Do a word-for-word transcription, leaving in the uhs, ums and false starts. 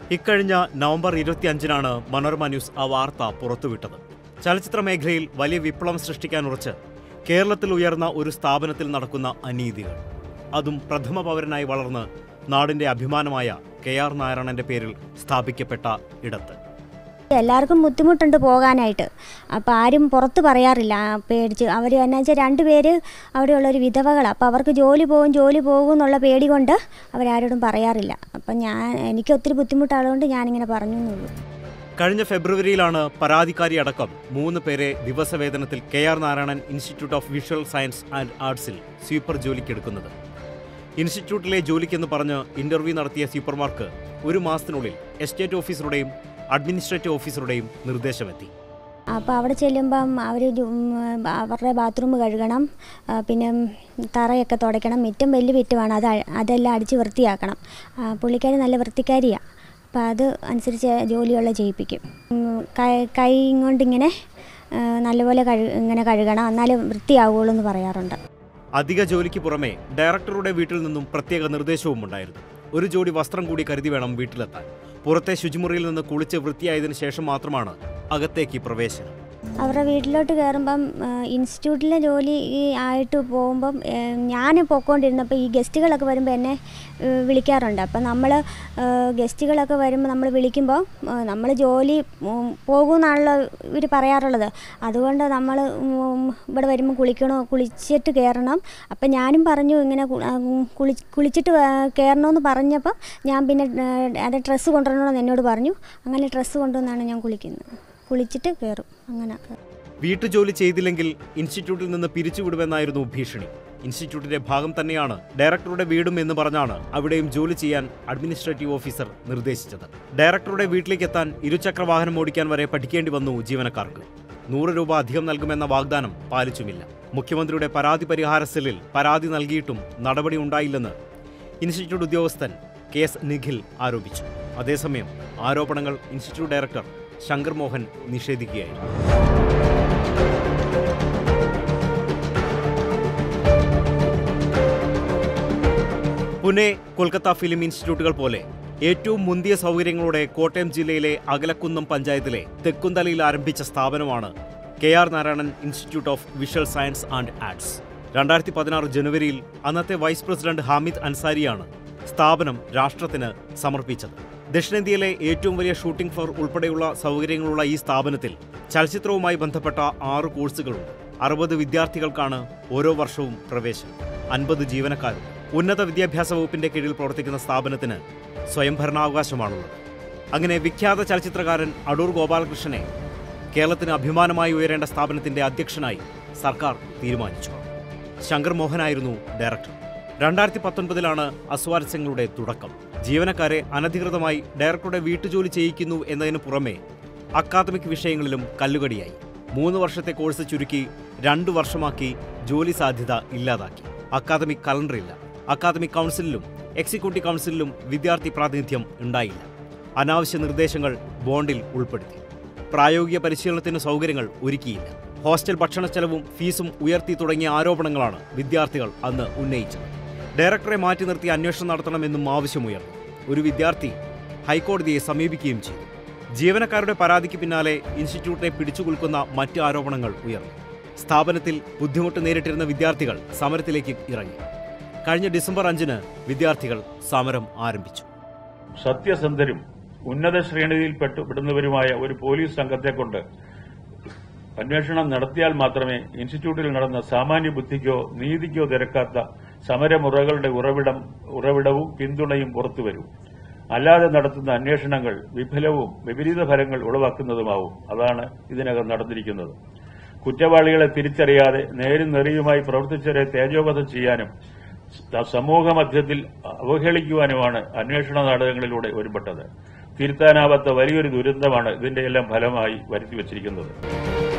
ഇക്കഴിഞ്ഞ November ഇരുപത്തിയഞ്ചിനാണ് Manorama news ആ വാർത്ത പുറത്തുവിട്ടത്. ചലച്ചിത്ര മേഖലയിൽ വലിയ വിപ്ലവം സൃഷ്ടിക്കാനുറച്ച് കേരളത്തിൽ ഉയർന്ന ഒരു സ്ഥാപനത്തിൽ നടക്കുന്ന അനീതികൾ, അതും പ്രഥമ പൗരനായി വളർന്ന് നാടിന്റെ അഭിമാനമായ കെ ആർ നാരായണന്റെ പേരിൽ സ്ഥാപിക്കപ്പെട്ട ഇടത്ത്. എല്ലാവർക്കും ബുദ്ധിമുട്ടുണ്ട് പോകാനായിട്ട്. അപ്പോൾ ആരും പുറത്ത് പറയാറില്ല, പേടിച്ച്. അവർ എന്നാ വെച്ചാൽ രണ്ടുപേര് അവിടെയുള്ളൊരു വിധവകളാണ്. അപ്പോൾ അവർക്ക് ജോലി പോകും ജോലി പോകും എന്നുള്ള പേടി കൊണ്ട് അവരാരോടും പറയാറില്ല. അപ്പം ഞാൻ എനിക്ക് ഒത്തിരി ബുദ്ധിമുട്ടായതുകൊണ്ട് ഞാനിങ്ങനെ പറഞ്ഞു എന്നുള്ളൂ. കഴിഞ്ഞ ഫെബ്രുവരിയിലാണ് പരാതിക്കാരി അടക്കം മൂന്ന് പേരെ ദിവസവേതനത്തിൽ K R Narayanan institute of visual science and ആർട്സിൽ സ്വീപ്പർ ജോലിക്കെടുക്കുന്നത്. ഇൻസ്റ്റിറ്റ്യൂട്ടിലെ ജോലിക്കെന്ന് പറഞ്ഞ് ഇന്റർവ്യൂ നടത്തിയ സ്വീപ്പർമാർക്ക് ഒരു മാസത്തിനുള്ളിൽ എസ്റ്റേറ്റ് ഓഫീസറുടെയും അഡ്മിനിസ്ട്രേറ്റീവ് ഓഫീസറുടെയും നിർദ്ദേശമെത്തി. അപ്പോൾ അവിടെ ചെല്ലുമ്പം അവർ അവരുടെ ബാത്റൂം കഴുകണം, പിന്നെ തറയൊക്കെ തുടയ്ക്കണം, മിറ്റം വലിയ മിറ്റമാണ്, അത് അതെല്ലാം അടിച്ച് വൃത്തിയാക്കണം. പുള്ളിക്കാരി നല്ല വൃത്തിക്കാരിയാണ്. അപ്പോൾ അത് അനുസരിച്ച് ജോലിയുള്ള ചെയ്യിപ്പിക്കും. കൈ കൈ കൊണ്ടിങ്ങനെ നല്ലപോലെ കഴു ഇങ്ങനെ കഴുകണം, എന്നാലേ വൃത്തിയാവുള്ളൂ എന്ന് പറയാറുണ്ട്. അധിക ജോലിക്ക് പുറമെ ഡയറക്ടറുടെ വീട്ടിൽ നിന്നും പ്രത്യേക നിർദ്ദേശവും ഉണ്ടായിരുന്നു. ഒരു ജോഡി വസ്ത്രം കൂടി കരുതി വേണം വീട്ടിലെത്താൻ. പുറത്തെ ശുചിമുറിയിൽ നിന്ന് കുളിച്ച് വൃത്തിയായതിനു ശേഷം മാത്രമാണ് അകത്തേക്ക് പ്രവേശനം. അവരുടെ വീട്ടിലോട്ട് കയറുമ്പം ഇൻസ്റ്റിറ്റ്യൂട്ടിലെ ജോലി ആയിട്ട് പോകുമ്പം ഞാൻ പോയിക്കൊണ്ടിരുന്നപ്പോൾ ഈ ഗസ്റ്റുകളൊക്കെ വരുമ്പോൾ എന്നെ വിളിക്കാറുണ്ട്. അപ്പം നമ്മൾ ഗസ്റ്റുകളൊക്കെ വരുമ്പോൾ നമ്മൾ വിളിക്കുമ്പോൾ നമ്മൾ ജോലി പോകുമെന്നാണല്ലോ ഇവർ പറയാറുള്ളത്. അതുകൊണ്ട് നമ്മൾ ഇവിടെ വരുമ്പോൾ കുളിക്കണോ, കുളിച്ചിട്ട് കയറണം. അപ്പം ഞാനും പറഞ്ഞു ഇങ്ങനെ കുളി കുളിച്ചിട്ട് കയറണമെന്ന് പറഞ്ഞപ്പോൾ ഞാൻ പിന്നെ അത് ഡ്രസ്സ് കൊണ്ടുവരണമെന്ന് എന്നോട് പറഞ്ഞു. അങ്ങനെ ഡ്രസ്സ് കൊണ്ടുവന്നാണ് ഞാൻ കുളിക്കുന്നത്. കുളിച്ചിട്ട് കയറും. അങ്ങനെ വീട്ടുജോലി ചെയ്തില്ലെങ്കിൽ ഇൻസ്റ്റിറ്റ്യൂട്ടിൽ നിന്ന് പിരിച്ചുവിടുമെന്നായിരുന്നു ഭീഷണി. ഇൻസ്റ്റിറ്റ്യൂട്ടിന്റെ ഭാഗം തന്നെയാണ് ഡയറക്ടറുടെ വീടും എന്ന് പറഞ്ഞാണ് അവിടെയും ജോലി ചെയ്യാൻ അഡ്മിനിസ്ട്രേറ്റീവ് ഓഫീസർ നിർദ്ദേശിച്ചത്. ഡയറക്ടറുടെ വീട്ടിലേക്ക് എത്താൻ ഇരുചക്ര വാഹനം ഓടിക്കാൻ വരെ പഠിക്കേണ്ടി വന്നു ജീവനക്കാർക്ക്. നൂറ് രൂപ അധികം നൽകുമെന്ന വാഗ്ദാനം പാലിച്ചുമില്ല. മുഖ്യമന്ത്രിയുടെ പരാതി പരിഹാര സെല്ലിൽ പരാതി നൽകിയിട്ടും നടപടി ഉണ്ടായില്ലെന്ന് ഇൻസ്റ്റിറ്റ്യൂട്ട് ഉദ്യോഗസ്ഥൻ കെ എസ് നിഖിൽ ആരോപിച്ചു. അതേസമയം ആരോപണങ്ങൾ ഇൻസ്റ്റിറ്റ്യൂട്ട് ഡയറക്ടർ ശങ്കർ മോഹൻ നിഷേധിക്കുകയായിരുന്നു. പുനെ, കൊൽക്കത്ത ഫിലിം ഇൻസ്റ്റിറ്റ്യൂട്ടുകൾ പോലെ ഏറ്റവും മുന്തിയ സൗകര്യങ്ങളോടെ കോട്ടയം ജില്ലയിലെ അകലക്കുന്നം പഞ്ചായത്തിലെ തെക്കുന്തലയിൽ ആരംഭിച്ച സ്ഥാപനമാണ് K R Narayanan institute of visual science and arts. രണ്ടായിരത്തി പതിനാറ് ജനുവരിയിൽ അന്നത്തെ വൈസ് പ്രസിഡന്റ് ഹാമിദ് അൻസാരിയാണ് സ്ഥാപനം രാഷ്ട്രത്തിന് സമർപ്പിച്ചത്. ദക്ഷിണേന്ത്യയിലെ ഏറ്റവും വലിയ ഷൂട്ടിംഗ് ഫ്ലോർ ഉൾപ്പെടെയുള്ള സൗകര്യങ്ങളുള്ള ഈ സ്ഥാപനത്തിൽ ചലച്ചിത്രവുമായി ബന്ധപ്പെട്ട ആറ് കോഴ്സുകളുണ്ട്. അറുപത് വിദ്യാർത്ഥികൾക്കാണ് ഓരോ വർഷവും പ്രവേശനം. അൻപത് ജീവനക്കാരും. ഉന്നത വിദ്യാഭ്യാസ വകുപ്പിന്റെ കീഴിൽ പ്രവർത്തിക്കുന്ന സ്ഥാപനത്തിന് സ്വയംഭരണാവകാശമാണുള്ളത്. അങ്ങനെ വിഖ്യാത ചലച്ചിത്രകാരൻ അടൂർ ഗോപാലകൃഷ്ണനെ കേരളത്തിന് അഭിമാനമായി ഉയരേണ്ട സ്ഥാപനത്തിന്റെ അധ്യക്ഷനായി സർക്കാർ തീരുമാനിച്ചു. ശങ്കർ മോഹനായിരുന്നു ഡയറക്ടർ. രണ്ടായിരത്തി പത്തൊൻപതിലാണ് അസ്വാരസ്യങ്ങളുടെ തുടക്കം. ജീവനക്കാരെ അനധികൃതമായി ഡയറക്ടറുടെ വീട്ടുജോലി ചെയ്യിക്കുന്നു എന്നതിന് പുറമെ അക്കാദമിക് വിഷയങ്ങളിലും കല്ലുകടിയായി. മൂന്ന് വർഷത്തെ കോഴ്സ് ചുരുക്കി രണ്ടു വർഷമാക്കി ജോലി സാധ്യത ഇല്ലാതാക്കി. അക്കാദമിക് കലണ്ടറില്ല. അക്കാദമിക് കൗൺസിലിലും എക്സിക്യൂട്ടീവ് കൗൺസിലിലും വിദ്യാർത്ഥി പ്രാതിനിധ്യം ഉണ്ടായില്ല. അനാവശ്യ നിർദ്ദേശങ്ങൾ ബോണ്ടിൽ ഉൾപ്പെടുത്തി. പ്രായോഗിക പരിശീലനത്തിന് സൗകര്യങ്ങൾ ഒരുക്കിയില്ല. ഹോസ്റ്റൽ ഭക്ഷണ ചെലവും ഫീസും ഉയർത്തി തുടങ്ങിയ ആരോപണങ്ങളാണ് വിദ്യാർത്ഥികൾ അന്ന് ഉന്നയിച്ചത്. ഡയറക്ടറെ മാറ്റി നിർത്തി അന്വേഷണം നടത്തണമെന്നും ആവശ്യമുയർന്നു. ഒരു വിദ്യാർത്ഥി ഹൈക്കോടതിയെ സമീപിക്കുകയും ചെയ്തു. ജീവനക്കാരുടെ പരാതിക്ക് പിന്നാലെ ഇൻസ്റ്റിറ്റ്യൂട്ടിനെ പിടിച്ചുകുലുക്കുന്ന മറ്റ് ആരോപണങ്ങൾ ഉയർന്നു. സ്ഥാപനത്തിൽ ബുദ്ധിമുട്ട് നേരിട്ടിരുന്ന വിദ്യാർത്ഥികൾ സമരത്തിലേക്ക് ഇറങ്ങി. കഴിഞ്ഞ ഡിസംബർ അഞ്ചിന് വിദ്യാർത്ഥികൾ സമരം ആരംഭിച്ചു. സത്യസന്ധരും ഉന്നത ശ്രേണിയിൽ പെടുന്നവരുമായ ഒരു പോലീസ് സംഘത്തെ കൊണ്ട് അന്വേഷണം നടത്തിയാൽ മാത്രമേ ഇൻസ്റ്റിറ്റ്യൂട്ടിൽ നടന്ന സാമാന്യ ബുദ്ധിക്കോ നീതിക്കോ തിരക്കാത്ത സമരമുറകളുടെ ഉറവിടം ഉറവിടവും പിന്തുണയും പുറത്തുവരൂ. അല്ലാതെ നടത്തുന്ന അന്വേഷണങ്ങൾ വിഫലവും വിപരീത ഫലങ്ങൾ ഉളവാക്കുന്നതുമാവും. അതാണ് ഇതിനകം നടന്നിരിക്കുന്നത്. കുറ്റവാളികളെ തിരിച്ചറിയാതെ നേരും നെറിയുമായി പ്രവർത്തിച്ചവരെ തേജോവധം ചെയ്യാനും സമൂഹമധ്യത്തിൽ അവഹേളിക്കുവാനുമാണ് അന്വേഷണ നാടകങ്ങളിലൂടെ ഒരുപെട്ടത്. തിരുത്താനാവാത്ത വലിയൊരു ദുരന്തമാണ് ഇതിന്റെയെല്ലാം ഫലമായി വരുത്തിവച്ചിരിക്കുന്നത്.